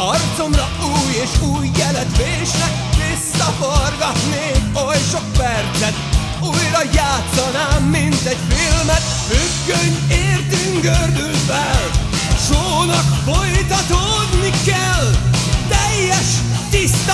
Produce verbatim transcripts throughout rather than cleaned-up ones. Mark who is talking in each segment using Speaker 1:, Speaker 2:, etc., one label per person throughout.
Speaker 1: Arcomra új és új jelet vésnek, visszaforgatnék oly sok percet, újra játszanám, mint egy filmet. Függöny értünk gördül fel, a sónak folytatódni kell, teljes, tiszta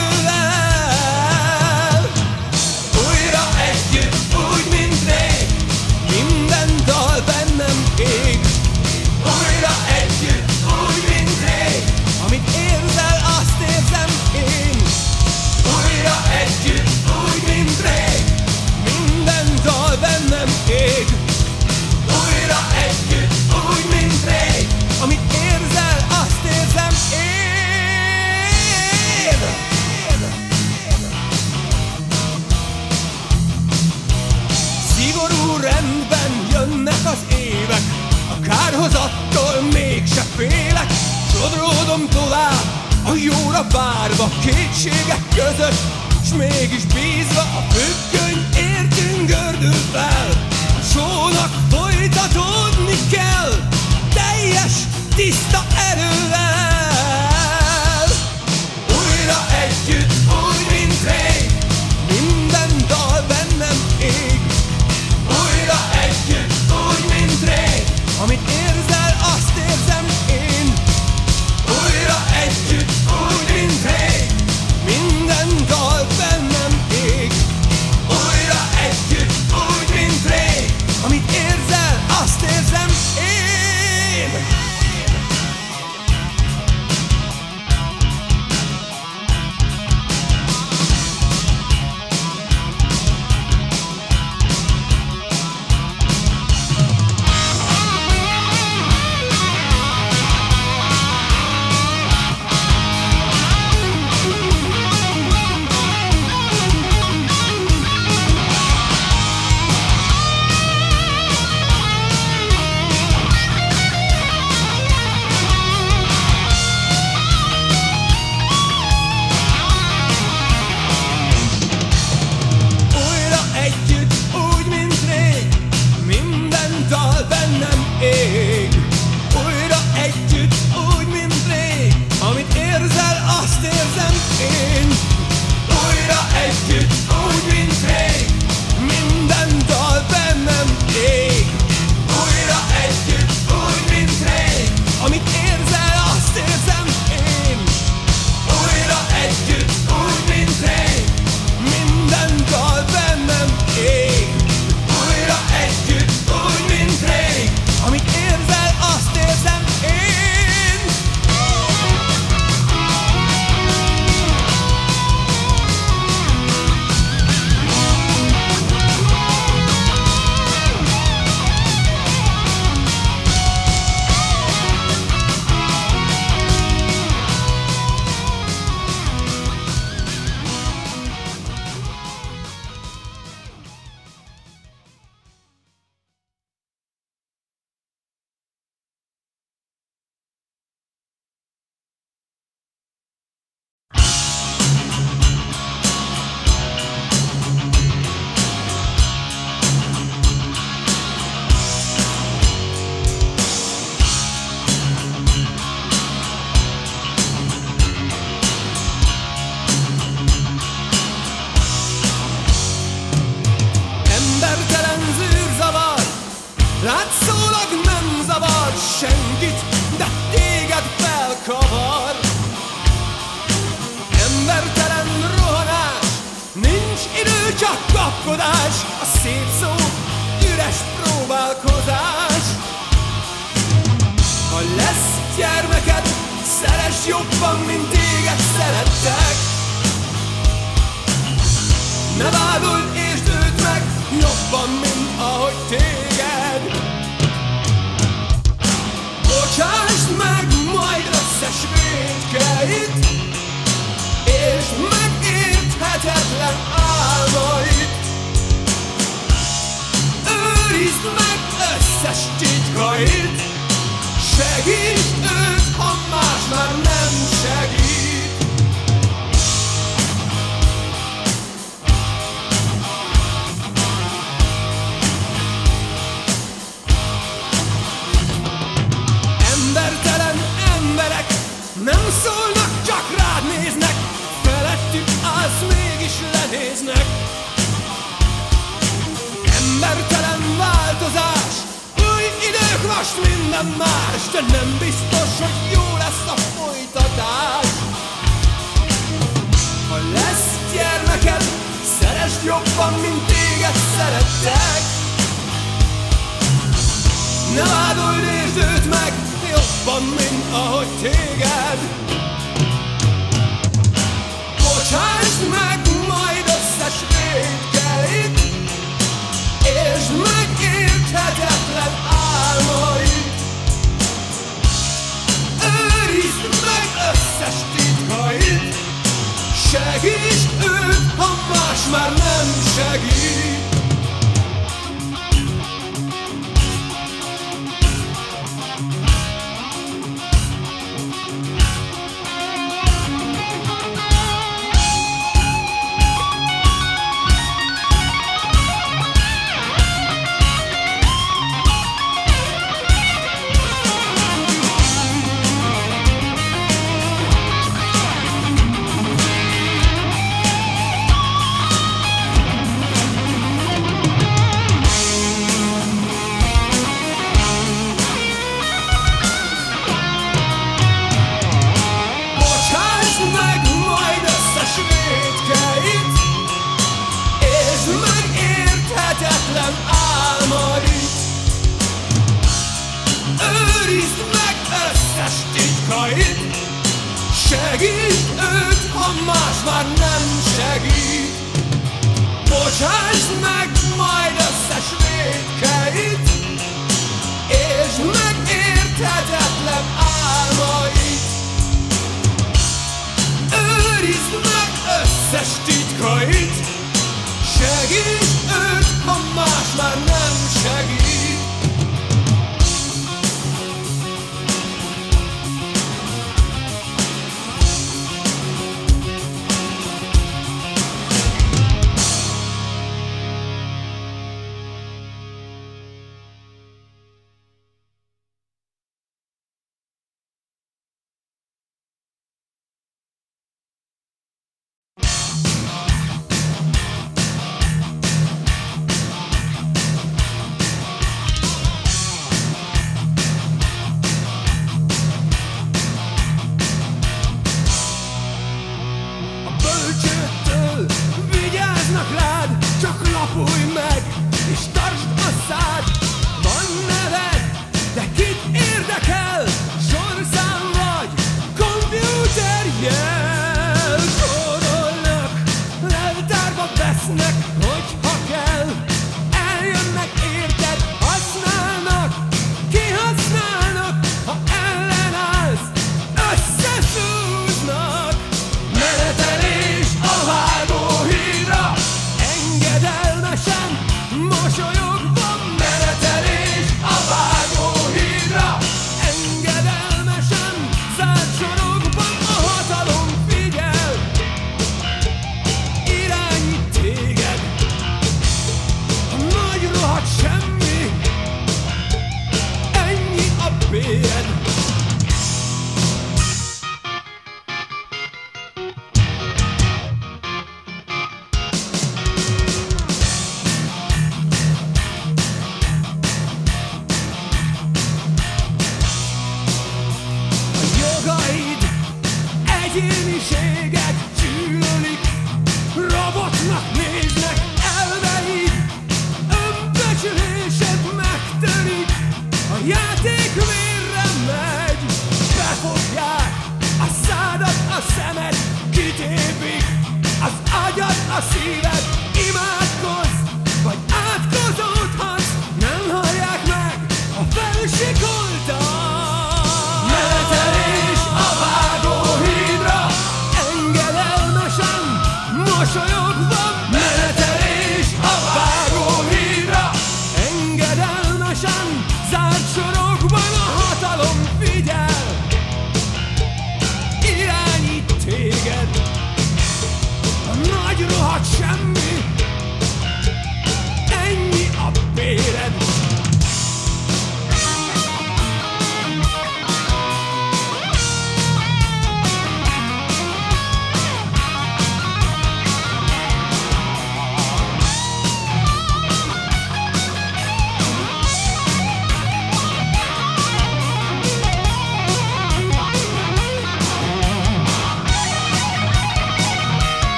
Speaker 1: erővel. Újra együtt, úgy, mint rég, minden dal bennem ég. Újra együtt, úgy, mint rég, amit érzel, azt érzem én. Újra együtt, úgy, mint rég, minden dal bennem ég. Újra együtt, úgy, mint rég, amit érzel, azt érzem én. Szigorú rendben jönnek az évek, a kárhozattól mégse félek. Sodródom tovább, a jóra várva, kétségek között, s mégis bízva. A függöny értünk gördül fel, a sónak folytatódni kell, teljes, tiszta erővel. Újra együtt, úgy, mint rég, minden dal bennem ég. Újra együtt, úgy, mint rég, amit érzel, azt érzem én. Újra együtt, úgy, mint rég, minden dal bennem ég. Újra együtt, úgy, mint rég, amit érzel, azt érzem én. Látszólag nem zavar senkit, de téged felkavar. Embertelen rohanás, nincs idő, csak kapkodás. A szép szó, üres próbálkozás. Ha lesz gyermeked, szeress jobban, mint téged szerettek. Ne vádolj és dőd meg jobban, mint ahogy téged. Bocsásd meg majd összes vétkeit, és megérthetetlen álmait. Őrizd meg összes titkait, segítsd őt, ha más már nem segít. Embertelen emberek nem szól minden más, de nem biztos, hogy jó lesz a folytatás. Ha lesz gyermeked, szeresd jobban, mint téged szerettek. Ne vádold, értsd őt meg jobban, mint ahogy téged. Bocsásd meg majd összes vétkeit, és megérthetetlen álmait. Őrizd meg összes titkait, segítsd őt, ha más már nem segít. Álmait. Őrizd meg összes titkait, segítsd őt, ha más már nem segít. Bocsásd meg majd összes vétkeit, és megérthetetlen álmait. Őrizd meg összes titkait, segítsd őt, ha más már nem segít. Lapulj meg, és tartsd a szád. Van neved, de kit érdekel? Sorszám vagy, komputerjel. Kódolnak, leltárba vesznek, hogyha kell. Eljönnek, érted, használnak, kihasználnak, ha ellenállsz, összeszúznak. Menetelés a vágóhídra, engedelmesen, mosolyogva. Menetelés a vágóhídra, engedelmesen, zárt sorokban. A hatalom figyel, irányít téged. A nagy rohadt semmi, ennyi a béred. Egyéniséged gyűlölik, robotnak néznek elveid, önbecsülésed megtörik, a játék vérre megy. Befogják a szádat, a szemed, kitépik az agyad, a szíved. Imádkozz, vagy átkozódhatsz, nem hallják meg a felsikoltat. Menetelés a vágóhídra, engedelmesen, mosolyogva.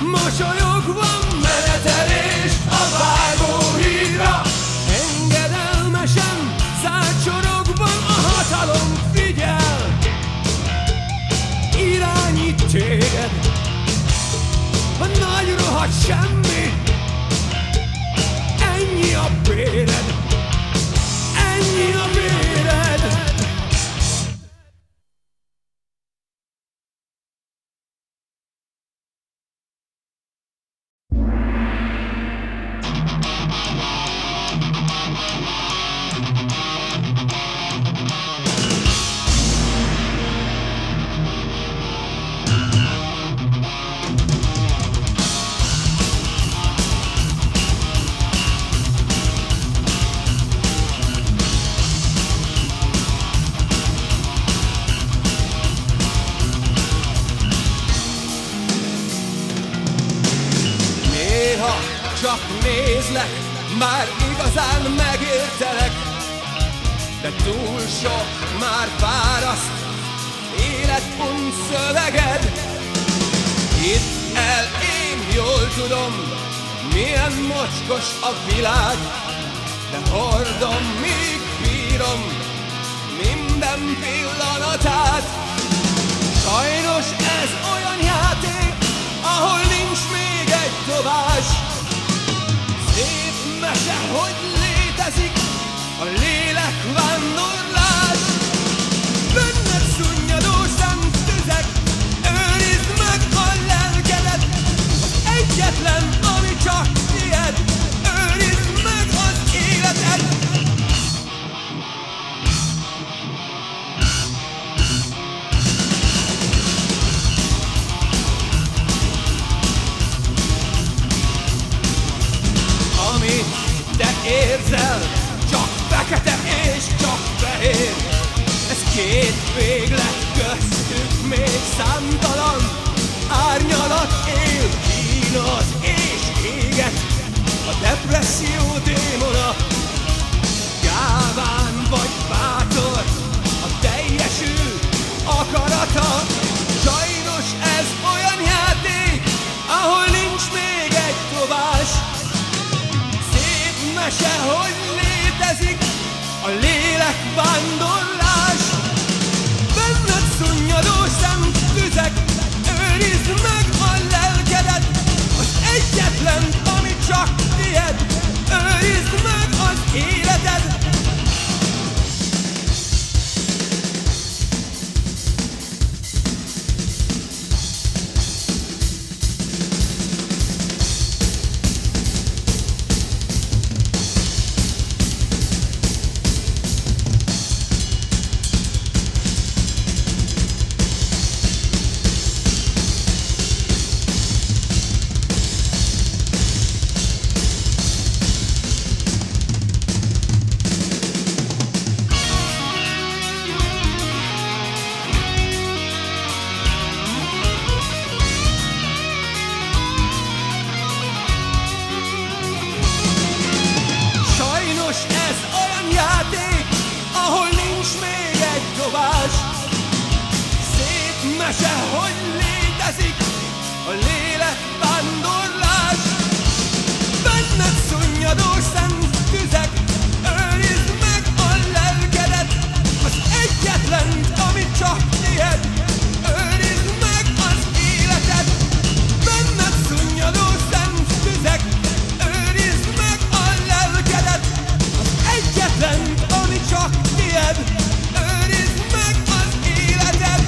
Speaker 1: mosolyogva menetelés a vágóhídra. Engedelmesen szárcsorogva a hatalom figyel, irányít téged. A nagy rohadt semmi, ennyi a béred, ennyi a béred. Csak nézlek, már igazán megértelek, de túl sok már fáraszt életunt szöveged. Hidd el, én jól tudom, milyen mocskos a világ, de hordom, míg bírom minden pillanatát. Sajnos ez olyan játék, ahol nincs még egy dobás. Szép mese, hogy létezik a lélekvándorlás. Benned szunnyadó szemtüzek, őrizd meg a lelkedet. Az egyetlen, ami csak tied, őrizd meg az életed. Te érzel, csak fekete és csak fehér. Ez két véglet, köztük még számtalan árnyalat él, kínoz és éget a depresszió démona. Gáván vagy bátor a teljesül akarata. Sajnos ez olyan játék, ahol nincs még egy dobás. Mese, hogy létezik a lélekvándorlás. Benned szunnyadó szemtüzek, őrizd meg a lelkedet. Az egyetlen, ami csak tied, őrizd meg az életed. Szép mese, hogy létezik a lélekvándorlás. Benned szunnyadó szemtüzek, őrizd meg a lelkedet. Az egyetlen, ami csak tied, őrizd meg az életed. Benned szunnyadó szemtüzek, őrizd meg a lelkedet. Az egyetlen, ami csak tied, őrizd meg az életed.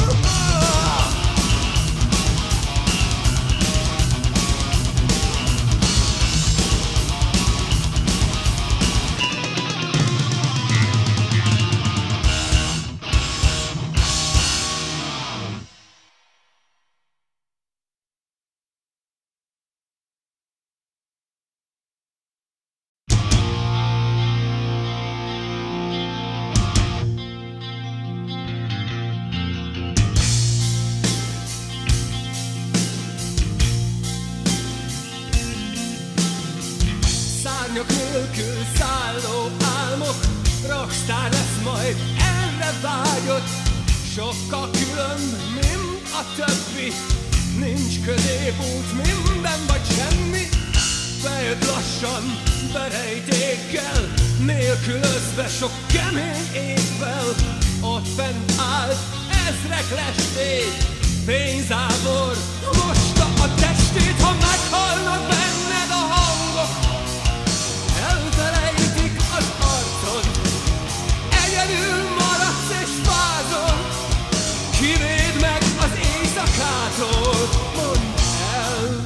Speaker 1: Szárnyak nélkül szálló álmok, rockstar lesz majd, erre vágyott. Sokkal különb, mint a többi, nincs közé szép út, minden vagy semmi. Bejött lassan, berejtékkel, nélkülözve sok kemény évvel. Ott fent állt ezrek lesték, fényzábor mosta a testét. Ha meghalnak benned a hangok, elfelejtik az arcod, egyedül maradsz és fázol. Kivéd meg az éjszakától, mondd el.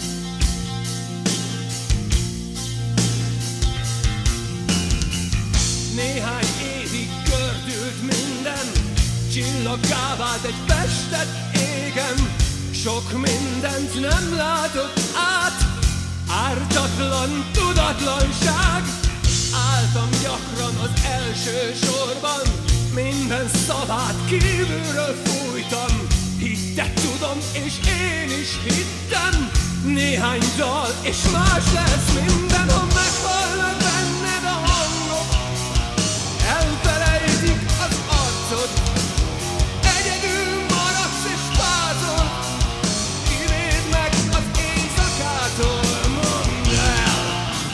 Speaker 1: Néhány évig gördült minden, csillaggá vált egy festett égen. Sok mindent nem látott át, ártatlan tudatlanság. Álltam gyakran az első sorban, minden szavát kívülről fújtam. Hittet tudom, és én is hittem, néhány dal, és más lesz minden. Ha meghalnak benned a hangok, elfelejtik az arcod, egyedül maradsz és fázol. Kivéd meg az éjszakától, mondd el.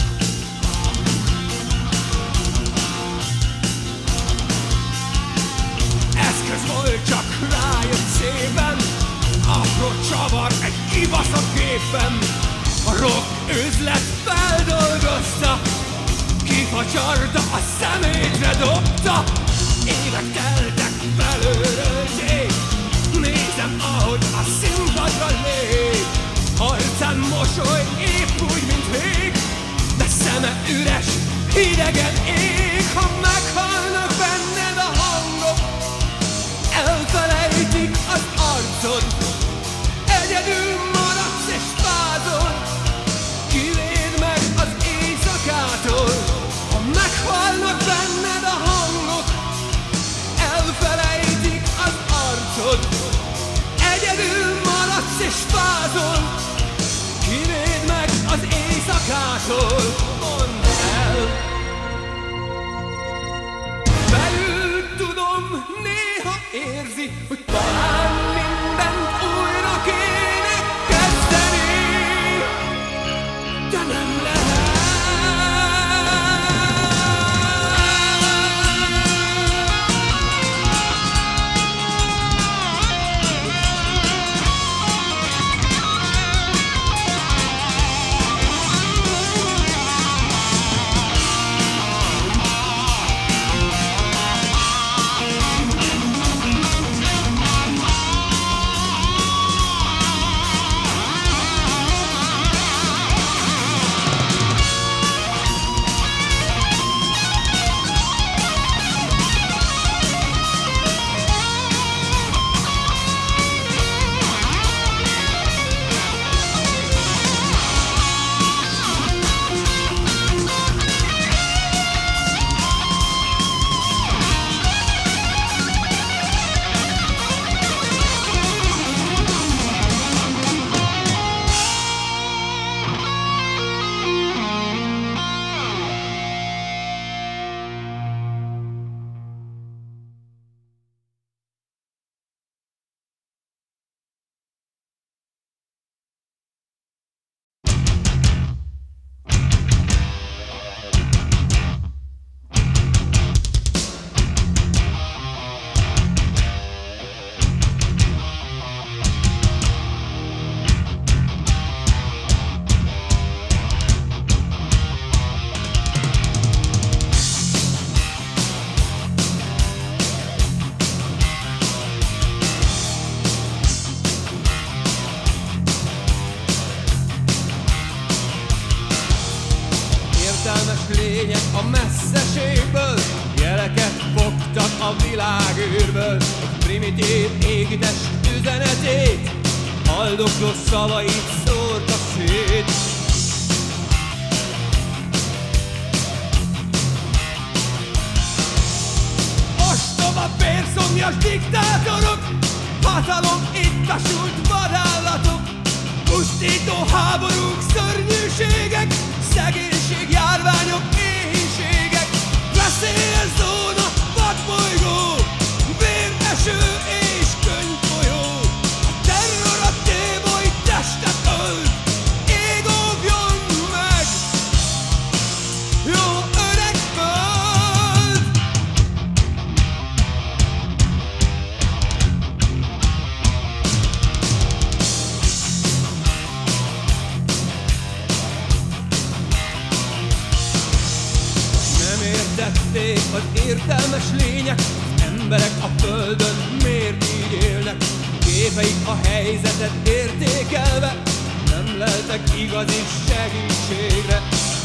Speaker 1: Eszköz volt, csak rájött szépen, apró csavar egy kibaszott gépen. A rock üzlet feldolgozta, kifacsarta, a szemétre dobta. Évek teltek, belőrölték, nézem, ahogy a színpadra lép. Arcán mosoly, épp úgy, mint rég, de szeme üres, hidegen ég. Ha meghalnak benned a hangok, elfelejtik az arcod, egyedül maradsz és fázol. Kivéd meg az éjszakától. Ha meghalnak benned a hangok, elfelejtik az arcod, egyedül maradsz és fázol. Kivéd meg az éjszakától, mondd el. Belül tudom, néha érzi, hogy talán mindent újra kéne kezdeni, de nem lehet. Lények a messzeségből, jeleket fogtak a világűrből. Egy primitív égitest üzenetét, haldokló szavait szórta szét. Ostoba vérszomjas diktátorok, hatalom ittasult vadállatok, pusztító háborúk, szörnyűségek, szegénység, járványok, éhínségek, veszélyzóna, vadbolygó, véreső és könyvfolyó. A terror a démoni testet az értelmes lények, az emberek a földön miért így élnek? Képeik a helyzetet értékelve nem leltek igazi segítségre.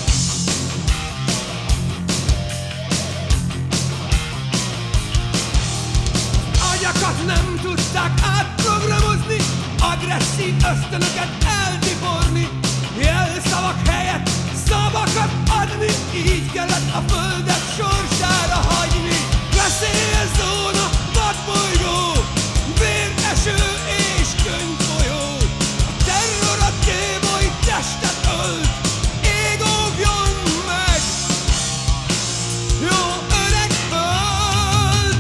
Speaker 1: Agyakat nem tudták átprogramozni, agresszív ösztönöket eltiporni, jelszavak helyett szavakat adni, így kellett a földet sorsára hagyni. Veszélyzóna, vadbolygó, véreső és könyvfolyó, a terror a démoly testet ölt, ég óvjon meg, jó öreg föld!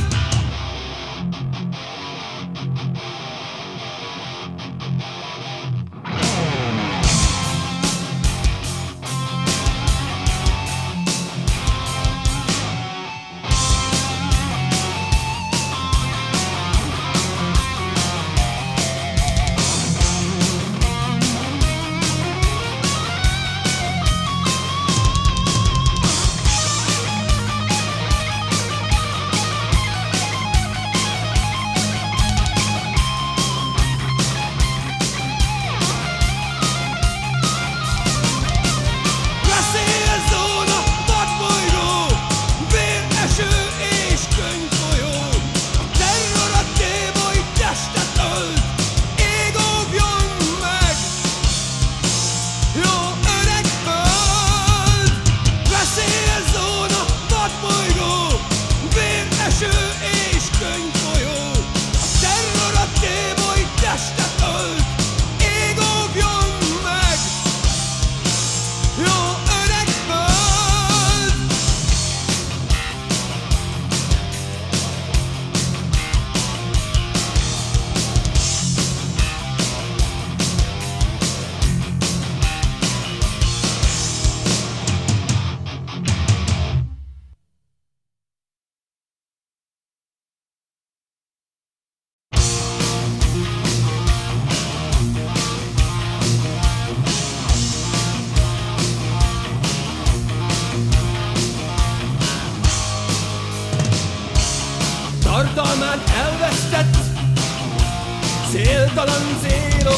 Speaker 1: Tartalmán elvesztett céltalan célok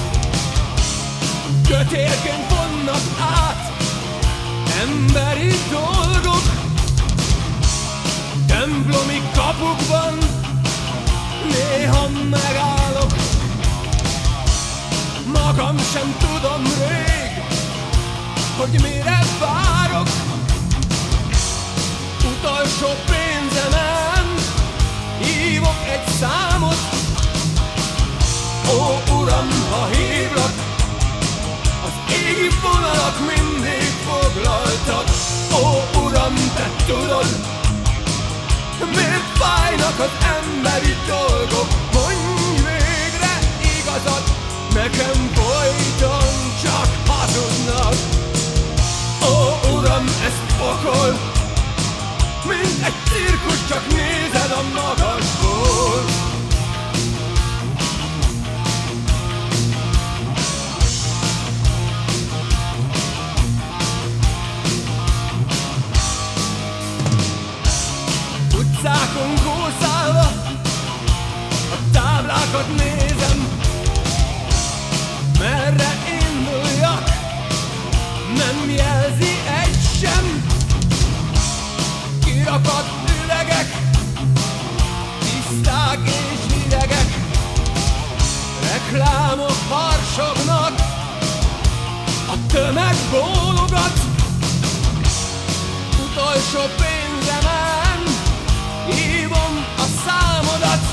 Speaker 1: kötélként vonnak át emberi dolgok. Templomi kapukban néha megállok, magam sem tudom rég, hogy mire várok. Utolsó pénzemen hívok egy számot, ó Uram, ha hívlak, az égi vonalak mindig foglaltak. Ó Uram, te tudod, miért fájnak az emberi dolgok. Mondj végre igazat, nekem folyton csak hazudnak. Ó Uram, ez pokol, mint egy cirkusz, csak nézed a magasból. Utcákon kószálva a táblákat nézem, merre induljak, nem jelzi egy sem. Kirakat üvegek, tiszták és hidegek, reklámok harsognak, a tömeg bólogat. Utolsó pénzemen hívom a számodat.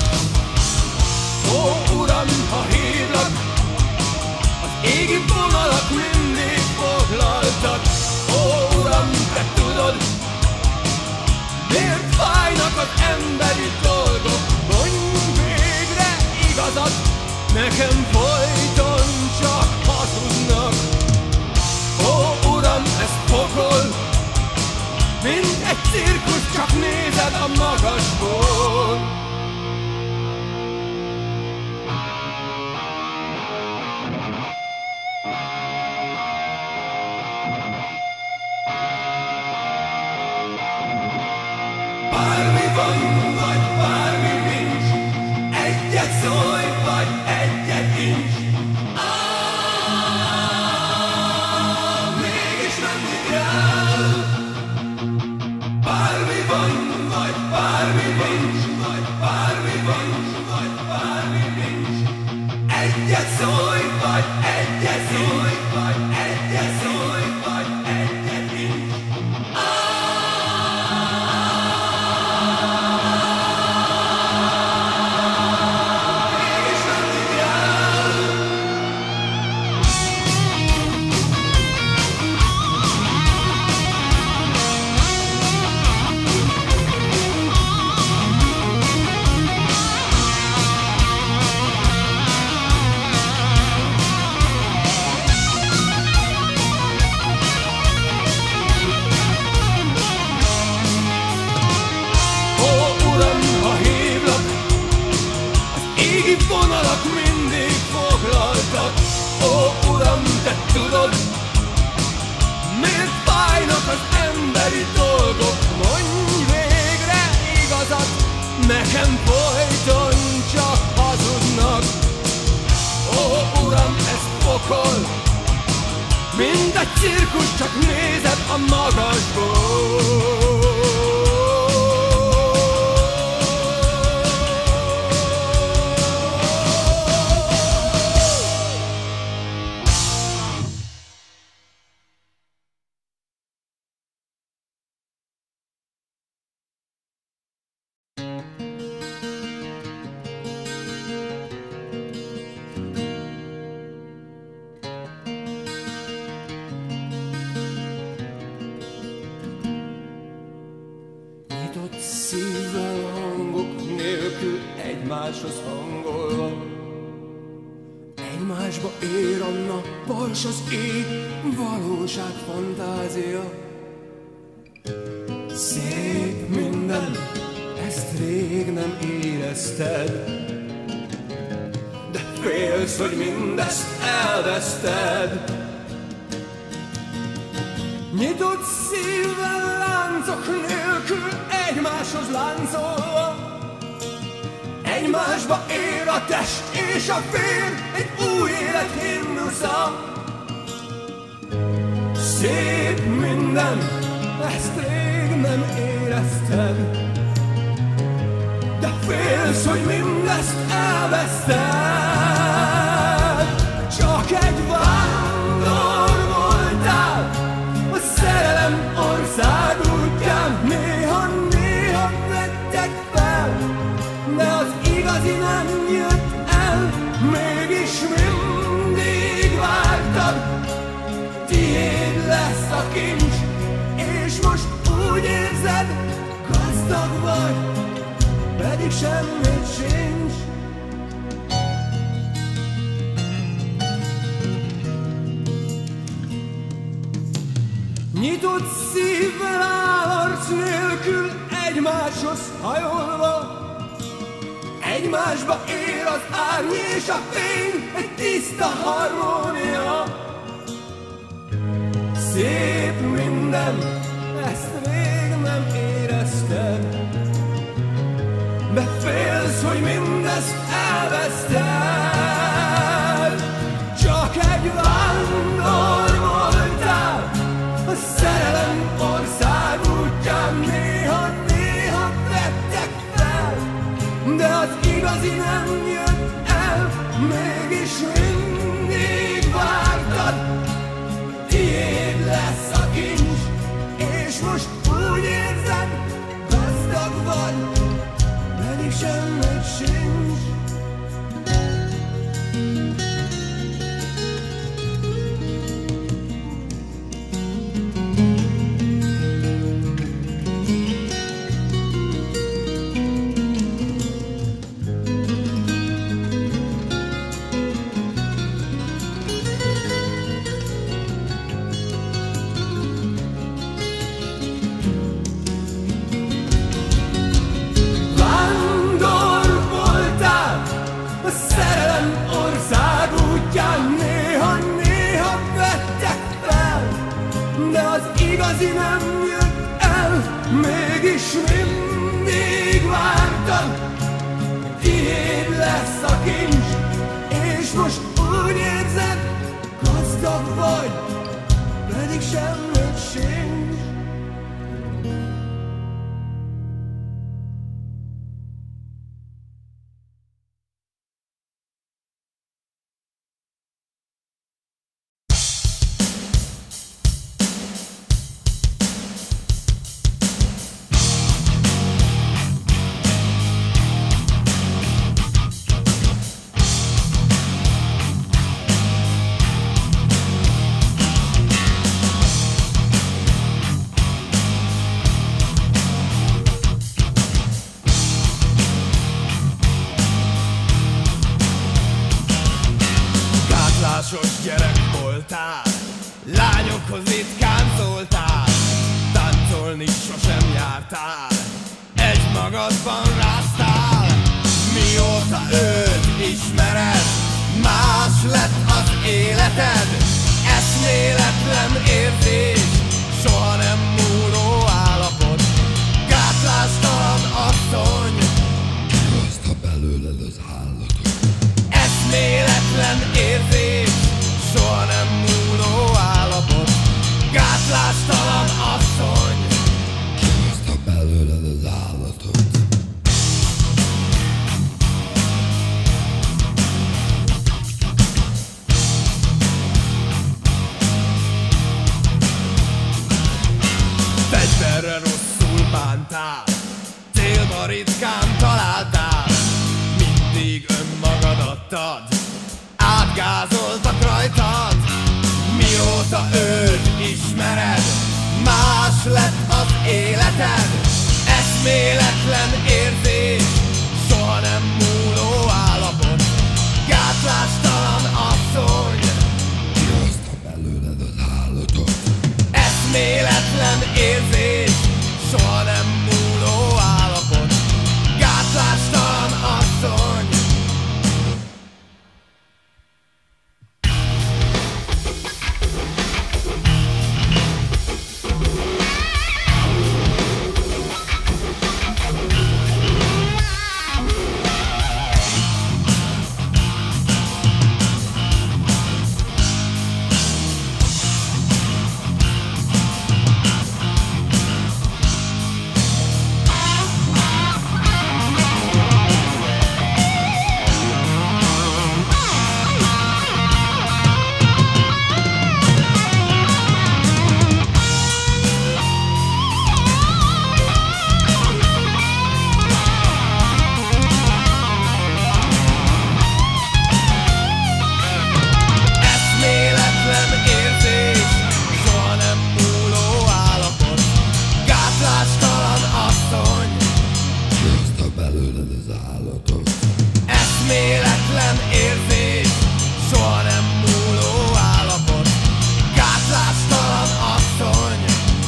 Speaker 1: Ó Uram, ha hívlak, az égi vonalak mindig foglaltak. Ó Uram, te tudod, miért fájnak az emberi dolgok. Mondj végre igazat, nekem folyton csak hazudnak. Ó Uram, ez pokol, mint egy cirkusz, csak nézed a magasból. Mind egy cirkusz, csak nézed a magasból. Nyitott szívvel, hangok nélkül, egymáshoz hangolva, egymásba ér a nappal, s az ég valóság, fantázia. Szép minden, ezt rég nem érezted, de félsz, hogy mindezt elveszted. Nyitott szívvel, láncok nélkül, egymáshoz láncolva, egymásba ér a test és a vér, egy új élet himnusza. Szép minden, ezt rég nem érezted, de félsz, hogy mindezt elveszted. Csak egy vándor voltál a szerelem ország útján, néha-néha vettek fel, de az igazi nem jött el. Mégis mindig vártad, tiéd lesz a kincs, és most úgy érzed, gazdag vagy, pedig semmit sincs. Nyitott szívvel, állarc nélkül, egymáshoz hajolva, egymásba ér az árny és a fény, egy tiszta harmónia. Szép minden, ezt rég nem érezted, de félsz, hogy mindezt elveszted. Csak egy vándor voltál a szerelem ország útján, néha-néha vettek fel, de az igazi nem jött el. Mégis mindig vártad, tiéd lesz a kincs, és most úgy érzed, gazdag vagy, pedig semmit sincs. Néha-néha vettek fel, de az igazi nem jött el. Mégis mindig vártad, tiéd lesz a kincs, és most úgy érzed, gazdag vagy, pedig semmit sincs. Gyerek voltál, lányokhoz ritkán szóltál, táncolni sosem jártál, egymagadban ráztál. Mióta őt ismered, más lett az életed, eszméletlen érzés, soha nem múló állapot. Gátlástalan asszony,
Speaker 2: hozta belőled az állatot.
Speaker 1: eszméletlen érzés, soha nem múló állapot. bántál, célba ritkán találtál, mindig önmagad adtad, átgázoltak rajtad. Mióta őt ismered, más lett az életed. Eszméletlen érzés, soha nem múló állapot, gátlástalan asszony,
Speaker 2: Kihozta belőled az állatot.
Speaker 1: eszméletlen érzés, soha nem múló állapot, gátlástalan asszony. Eszméletlen érzés, soha nem múló állapot, gátlástalan asszony.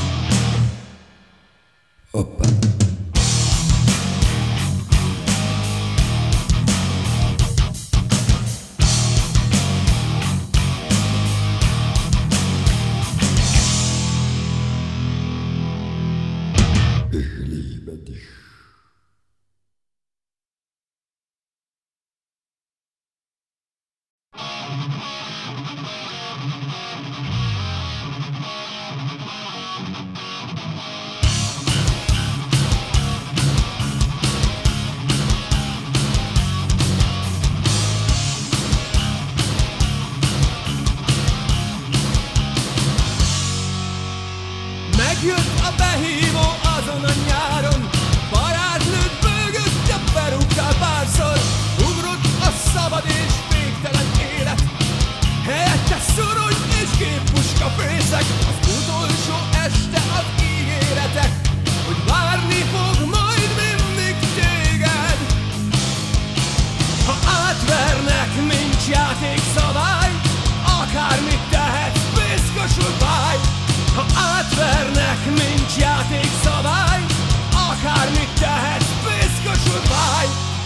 Speaker 2: Hoppá. Ich liebe dich.
Speaker 1: Megjött a behívó azon a nyáron, barátnőt bőgött, a berúgtál párszor, ugrott a szabad és végtelen élet, helyette szorony és géppuska fészek, az utolsó este az ígéretek, hogy várni fog majd mindig téged. Ha átvernek, nincs játékszabály, akármit tehetsz, piszkosul fáj. Ha átvernek, nincs játékszabály, akármit tehetsz, piszkosul fáj.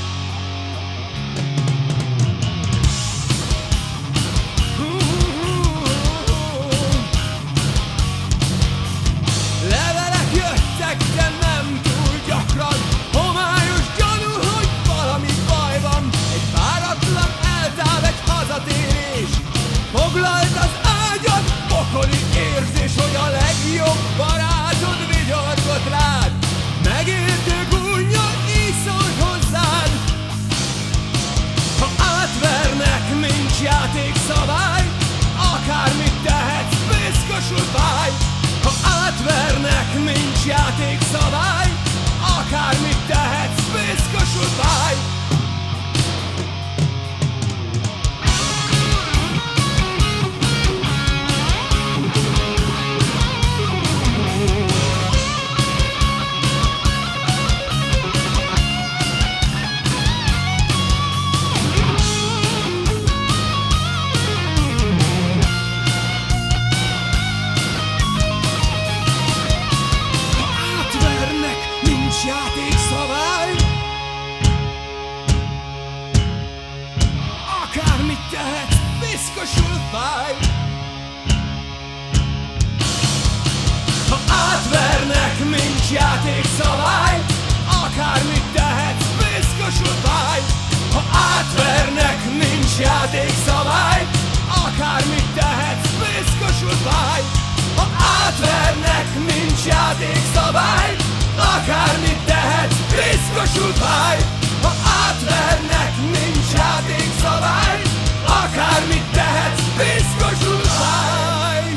Speaker 1: Levelek jöttek, de nem túl gyakran, homályos gyanú, hogy valami baj van. Egy váratlan eltáv, egy hazatérés, foglalt az ágyat, pokoli érzés, hogy a legjobb barátod vigyorgott rád. Megértő gúnnyal így szólt hozzád. Ha átvernek, nincs játékszabály, akármit tehetsz, piszkosul fáj. Ha átvernek, nincs játékszabály, akármit tehetsz, piszkosul fáj. Játékszabály, akármit tehetsz, piszkosul fáj. Ha átvernek, nincs játékszabály, akármit tehetsz, piszkosul fáj. Ha átvernek, nincs játékszabály, akármit tehetsz, piszkosul fáj. Ha átvernek, nincs játékszabály, akármit tehetsz, piszkosul fáj. Ha átvernek, nincs játékszabály, akármit tehetsz, piszkosul fáj.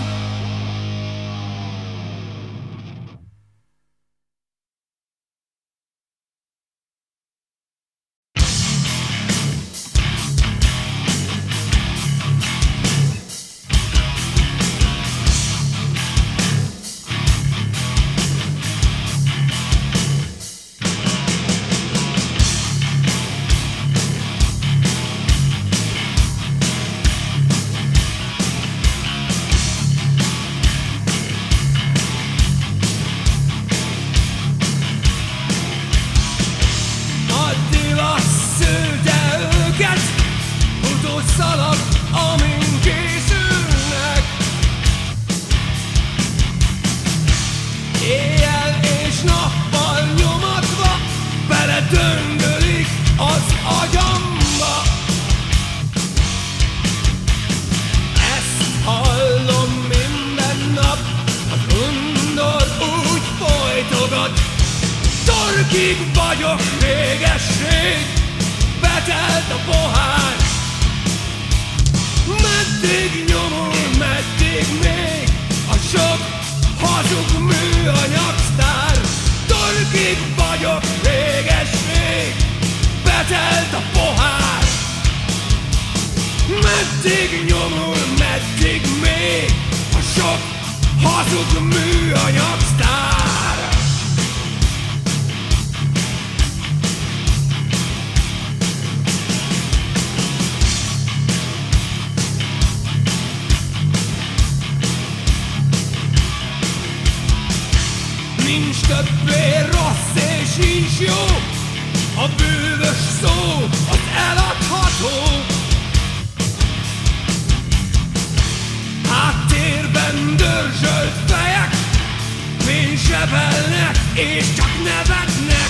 Speaker 1: Torkig vagyok réges-rég, betelt a pohár. Meddig nyomul, meddig még a sok hazug műanyag sztár. Torkig vagyok réges-rég, betelt a pohár. Meddig nyomul, meddig még a sok hazug műanyag sztár. Nincs többé rossz és nincs jó, a bűvös szó az eladható. Háttérben dörzsölt fejek fénysebelnek és csak nevetnek.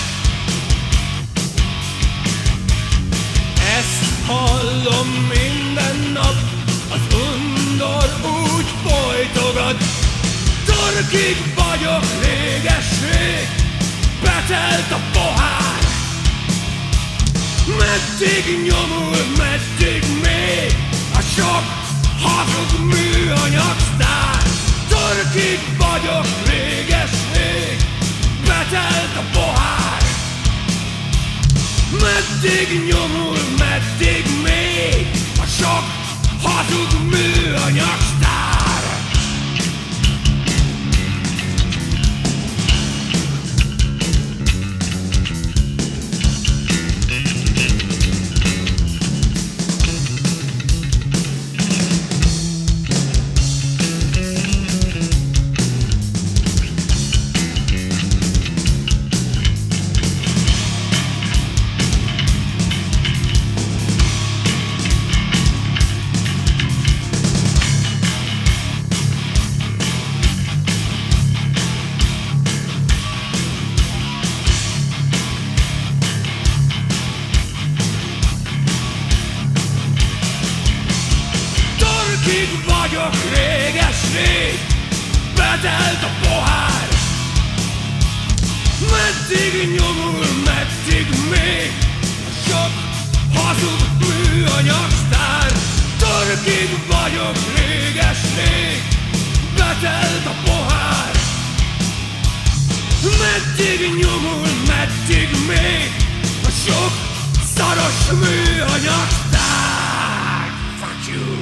Speaker 1: Ezt hallom minden nap, az undor úgy folytogat. Torkig vagyok réges-rég, betelt a pohár. Meddig nyomul, meddig még a sok hazug műanyag sztár. Torkig vagyok réges-rég, betelt a pohár. Meddig nyomul, meddig még a sok hazug műanyag sztár. Torkig vagyok réges-rég, betelt a pohár. Meddig nyomul, meddig még a sok hazug műanyag sztár. Torkig vagyok réges-rég, betelt a pohár. Meddig nyomul, meddig még a sok szaros műanyag sztár. Fuck you!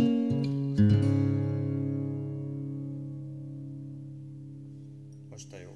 Speaker 3: Most a jó.